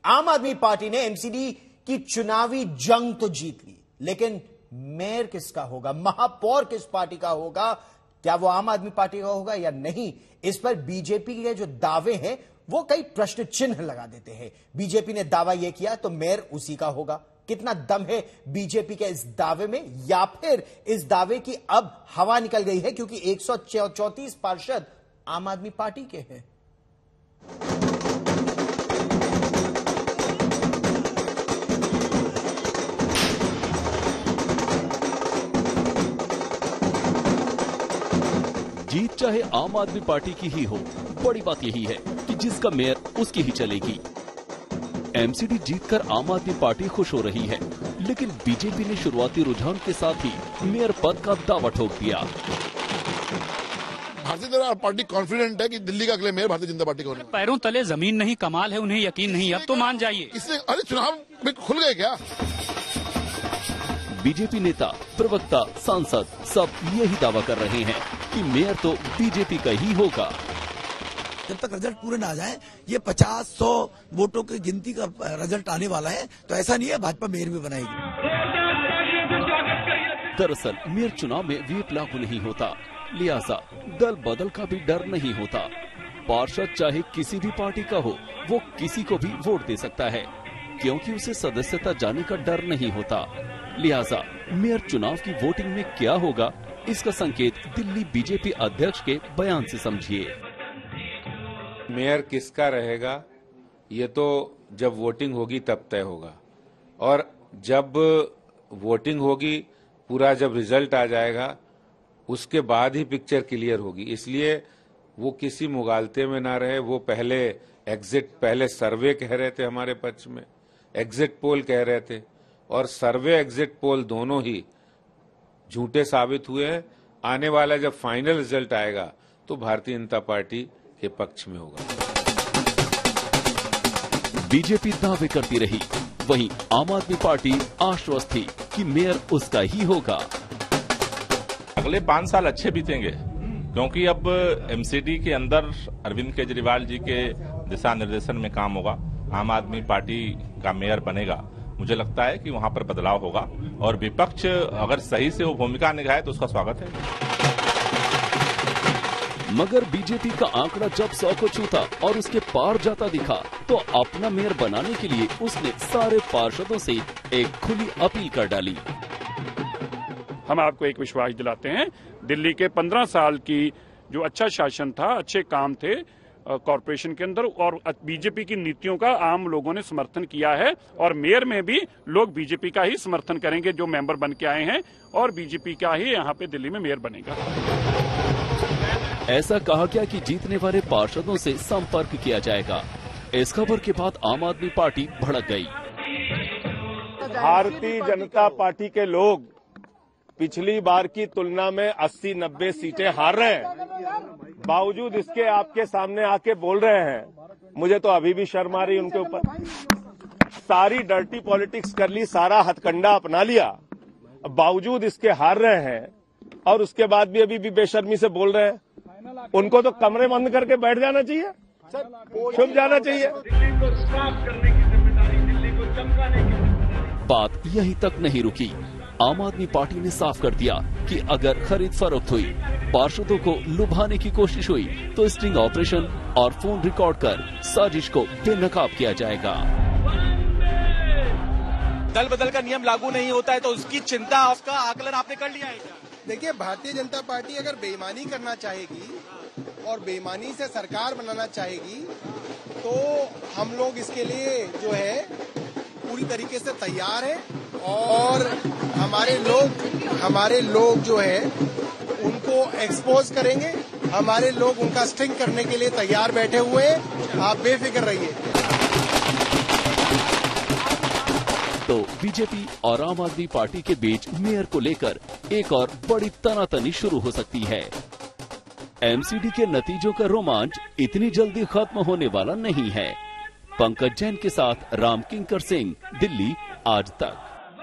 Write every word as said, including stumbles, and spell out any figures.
आम आदमी पार्टी ने एमसीडी की चुनावी जंग तो जीत ली, लेकिन मेयर किसका होगा, महापौर किस पार्टी का होगा, क्या वो आम आदमी पार्टी का होगा या नहीं, इस पर बीजेपी के जो दावे हैं वो कई प्रश्न चिन्ह लगा देते हैं। बीजेपी ने दावा यह किया तो मेयर उसी का होगा। कितना दम है बीजेपी के इस दावे में, या फिर इस दावे की अब हवा निकल गई है क्योंकि एक सौ चौंतीस पार्षद आम आदमी पार्टी के हैं। जीत चाहे आम आदमी पार्टी की ही हो, बड़ी बात यही है कि जिसका मेयर उसकी ही चलेगी। एमसीडी जीतकर आम आदमी पार्टी खुश हो रही है, लेकिन बीजेपी ने शुरुआती रुझान के साथ ही मेयर पद का दावा ठोक दिया। भारतीय जनता पार्टी कॉन्फिडेंट है कि दिल्ली का अगले मेयर भारतीय जनता पार्टी को होगा। पैरों तले जमीन नहीं, कमाल है, उन्हें यकीन नहीं, अब तो मान जाइए। इसने अरे चुनाव में खुल गए क्या? बीजेपी नेता, प्रवक्ता, सांसद सब यही दावा कर रहे हैं कि मेयर तो बीजेपी का ही होगा। जब तक रिजल्ट पूरे ना आ जाए, ये पचास सौ वोटों की गिनती का रिजल्ट आने वाला है, तो ऐसा नहीं है भाजपा मेयर भी बनाएगी। दरअसल मेयर चुनाव में व्हीप लागू नहीं होता, लिहाजा दल बदल का भी डर नहीं होता। पार्षद चाहे किसी भी पार्टी का हो, वो किसी को भी वोट दे सकता है, क्योंकि उसे सदस्यता जाने का डर नहीं होता। लिहाजा मेयर चुनाव की वोटिंग में क्या होगा, इसका संकेत दिल्ली बीजेपी अध्यक्ष के बयान से समझिए। मेयर किसका रहेगा ये तो जब वोटिंग होगी तब तय होगा, और जब वोटिंग होगी, पूरा जब रिजल्ट आ जाएगा, उसके बाद ही पिक्चर क्लियर होगी। इसलिए वो किसी मुगालते में ना रहे। वो पहले एग्जिट पहले सर्वे कह रहे थे, हमारे पक्ष में एग्जिट पोल कह रहे थे, और सर्वे एग्जिट पोल दोनों ही झूठे साबित हुए हैं। आने वाला जब फाइनल रिजल्ट आएगा तो भारतीय जनता पार्टी के पक्ष में होगा। बीजेपी दावे करती रही, वहीं आम आदमी पार्टी आश्वस्त थी कि मेयर उसका ही होगा। अगले पांच साल अच्छे बीतेंगे, क्योंकि अब एमसीडी के अंदर अरविंद केजरीवाल जी के दिशा निर्देशन में काम होगा। आम आदमी पार्टी का मेयर बनेगा। मुझे लगता है कि वहां पर बदलाव होगा, और विपक्ष अगर सही से वो भूमिका निभाए तो उसका स्वागत है। मगर बीजेपी का आंकड़ा जब सौ को छूता और उसके पार जाता दिखा, तो अपना मेयर बनाने के लिए उसने सारे पार्षदों से एक खुली अपील कर डाली। हम आपको एक विश्वास दिलाते हैं, दिल्ली के पंद्रह साल की जो अच्छा शासन था, अच्छे काम थे कॉरपोरेशन के अंदर, और बीजेपी की नीतियों का आम लोगों ने समर्थन किया है, और मेयर में भी लोग बीजेपी का ही समर्थन करेंगे जो मेंबर बन के आए हैं, और बीजेपी का ही यहाँ पे दिल्ली में मेयर बनेगा। ऐसा कहा गया कि जीतने वाले पार्षदों से संपर्क किया जाएगा। इस खबर के बाद आम आदमी पार्टी भड़क गई। भारतीय जनता पार्टी के लोग पिछली बार की तुलना में अस्सी नब्बे सीटें हार रहे हैं, बावजूद इसके आपके सामने आके बोल रहे हैं। मुझे तो अभी भी शर्म आ रही उनके ऊपर। सारी डर्टी पॉलिटिक्स कर ली, सारा हथकंडा अपना लिया, बावजूद इसके हार रहे हैं, और उसके बाद भी अभी भी बेशर्मी से बोल रहे हैं। उनको तो कमरे बंद करके बैठ जाना चाहिए, छुप जाना चाहिए। बात यहीं तक नहीं रुकी। आम आदमी पार्टी ने साफ कर दिया कि अगर खरीद फरोख्त हुई, पार्षदों को लुभाने की कोशिश हुई, तो स्टिंग ऑपरेशन और फोन रिकॉर्ड कर साजिश को बेनकाब किया जाएगा। दल बदल का नियम लागू नहीं होता है तो उसकी चिंता, उसका आकलन आपने कर लिया है क्या? देखिए, भारतीय जनता पार्टी अगर बेईमानी करना चाहेगी और बेईमानी से सरकार बनाना चाहेगी, तो हम लोग इसके लिए जो है पूरी तरीके से तैयार है, और हमारे लोग हमारे लोग जो है उनको एक्सपोज करेंगे। हमारे लोग उनका स्टिंग करने के लिए तैयार बैठे हुए हैं, आप बेफिक्र रहिए। तो बीजेपी और आम आदमी पार्टी के बीच मेयर को लेकर एक और बड़ी तनातनी शुरू हो सकती है। एमसीडी के नतीजों का रोमांच इतनी जल्दी खत्म होने वाला नहीं है। पंकज जैन के साथ राम किंकर सिंह, दिल्ली आज तक।